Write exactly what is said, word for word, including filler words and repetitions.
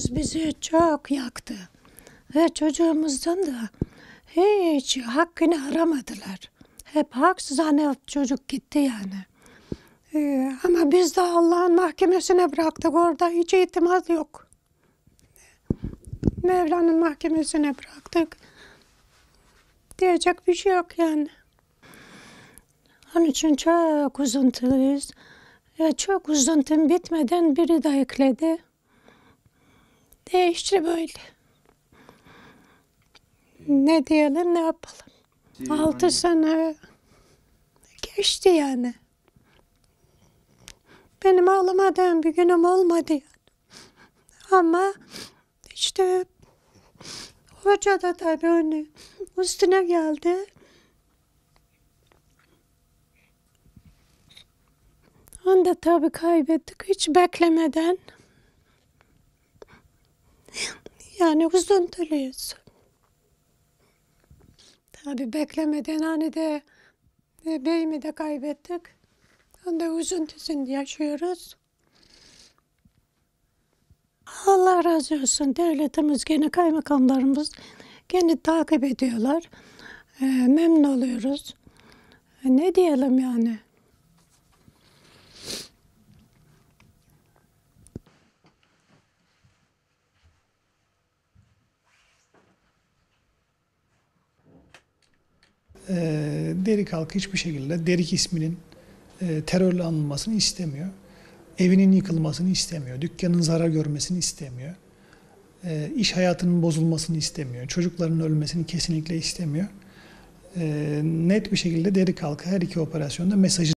çocuğumuz bizi çok yaktı. Ve çocuğumuzdan da hiç hakkını aramadılar. Hep haksız hani çocuk gitti yani. Ee, ama biz de Allah'ın mahkemesine bıraktık. Orada hiç itimat yok. Mevla'nın mahkemesine bıraktık. Diyecek bir şey yok yani. Onun için çok üzüntülüyüz. Ya çok üzüntüm bitmeden biri de ekledi. Değişti böyle. Ne diyelim, ne yapalım? Altı sene geçti yani. Benim ağlamadığım bir günüm olmadı yani. Ama işte hoca da tabii onu üstüne geldi. Onu da tabii kaybettik hiç beklemeden. Yani üzüntülüyüz. Tabii beklemeden hani de e, beyimi de kaybettik. Onu da üzüntüsünü yaşıyoruz. Allah razı olsun. Devletimiz gene, kaymakamlarımız gene takip ediyorlar. E, memnun oluyoruz. E, ne diyelim yani? E, Derik halkı hiçbir şekilde Derik isminin e, terörle anılmasını istemiyor. Evinin yıkılmasını istemiyor. Dükkanın zarar görmesini istemiyor. E, iş hayatının bozulmasını istemiyor. Çocukların ölmesini kesinlikle istemiyor. E, net bir şekilde Derik halkı her iki operasyonda mesajı